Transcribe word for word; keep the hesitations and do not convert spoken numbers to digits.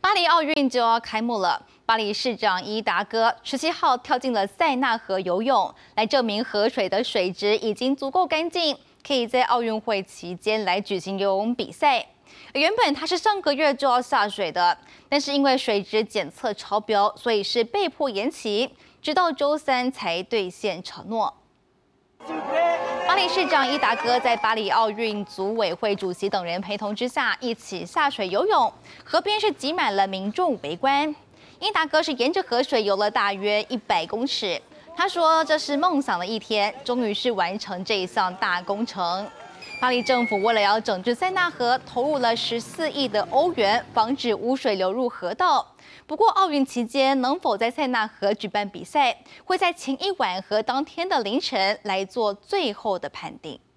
巴黎奥运就要开幕了，巴黎市长伊达哥十七号跳进了塞纳河游泳，来证明河水的水质已经足够干净，可以在奥运会期间来举行游泳比赛。原本他是上个月就要下水的，但是因为水质检测超标，所以是被迫延期，直到周三才兑现承诺。 巴黎市长伊达哥在巴黎奥运组委会主席等人陪同之下，一起下水游泳，河边是挤满了民众围观。伊达哥是沿着河水游了大约一百公尺，他说这是梦想的一天，终于是完成这一项大工程。巴黎政府为了要整治塞纳河，投入了十四亿的欧元，防止污水流入河道。 不过，奥运期间能否在塞纳河举办比赛，会在前一晚和当天的凌晨来做最后的判定。